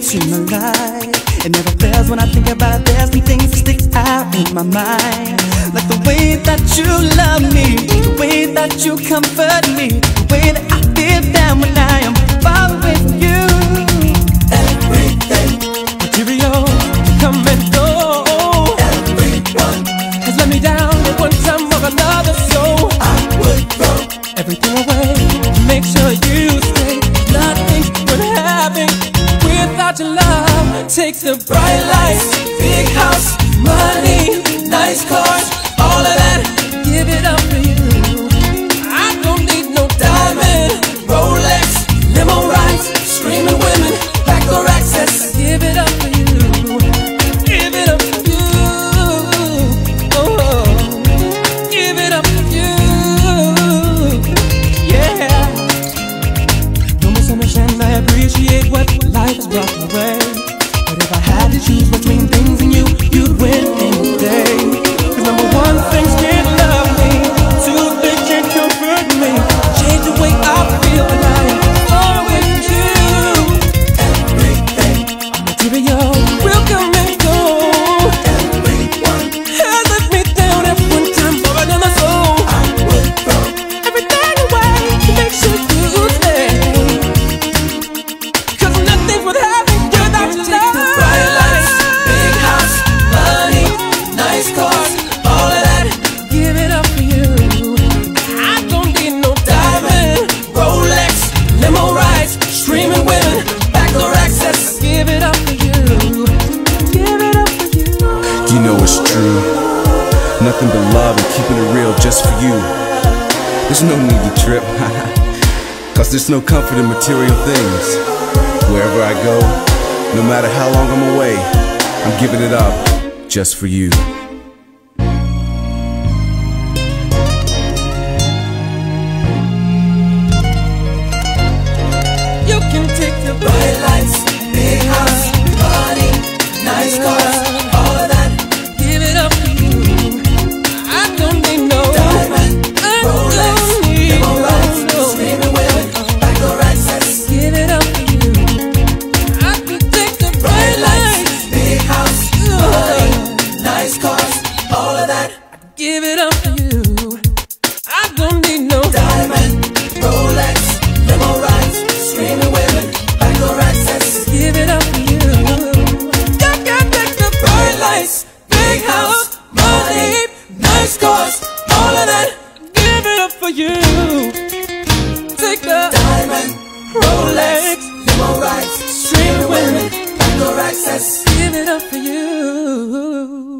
into my life. It never fails when I think about it. There's some things that stick out in my mind, like the way that you love me, the way that you comfort me, the way that I feel down when I am far away from you. Everything material, come and go. Everyone has let me down at one time or another, so I would throw everything away to make sure you stay. Nothing would happen without your love. Take the bright lights, big house, money, nice cars, all of that, give it up for you. I don't need no diamond, Rolex, limo rides, screaming women, backdoor access. Give it up for you, give it up for you. Oh, give it up for you. Yeah. Don't misunderstand, I appreciate what life has brought my way. But if I had to choose between things and you, you'd win any day. Cause number one, things can't love me. Two, they can't comfort me. Change the way I feel when I am far away from you. Everything material will come and go. Everyone has let me down at one time or another, so I would throw everything away to make sure you stay. Cause nothing's worth having without your love. Cars, all of that, give it up for you. I don't need no diamond, Rolex, limo rides, screaming women, backdoor access. Give it up for you, give it up for you. You know it's true, nothing but love and keeping it real just for you. There's no need to trip, cause there's no comfort in material things. Wherever I go, no matter how long I'm away, I'm giving it up just for you. Bright lights, big house, money, nice cars, all of that, give it up for you. I don't need no diamond, Rolex, limo rides, screaming women, backdoor access. Give it up for you. I could take the bright lights, big house, money, nice cars, all of that, give it up for you. I don't need no diamond, Rolex, limo rides, screaming women, backdoor access. Give it up for you. You can take the bright lights, big house, money, nice cars, all of that. Give it up for you. Take the diamond, Rolex, limo rides, screaming women, backdoor access. Give it up for you.